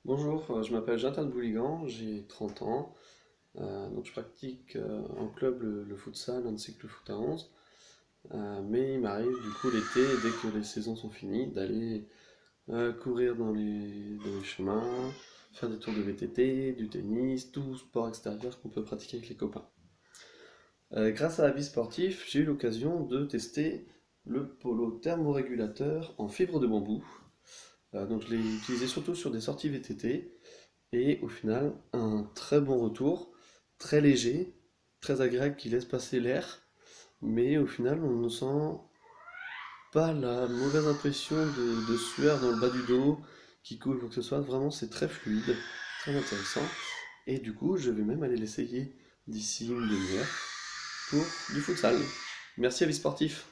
Bonjour, je m'appelle Jonathan Bouligan, j'ai 30 ans, donc je pratique en club le futsal ainsi que le foot à 11, mais il m'arrive du coup l'été, dès que les saisons sont finies, d'aller courir dans les chemins, faire des tours de VTT, du tennis, tout sport extérieur qu'on peut pratiquer avec les copains. Grâce à la vie sportif, j'ai eu l'occasion de tester le polo thermorégulateur en fibre de bambou. Donc je l'ai utilisé surtout sur des sorties VTT. Et au final, un très bon retour, très léger, très agréable qui laisse passer l'air, mais au final, on ne sent pas la mauvaise impression de sueur dans le bas du dos qui coule ou quoi que ce soit. Vraiment, c'est très fluide, très intéressant. Et du coup, je vais même aller l'essayer d'ici une demi-heure pour du futsal. Merci à Vie Sportif.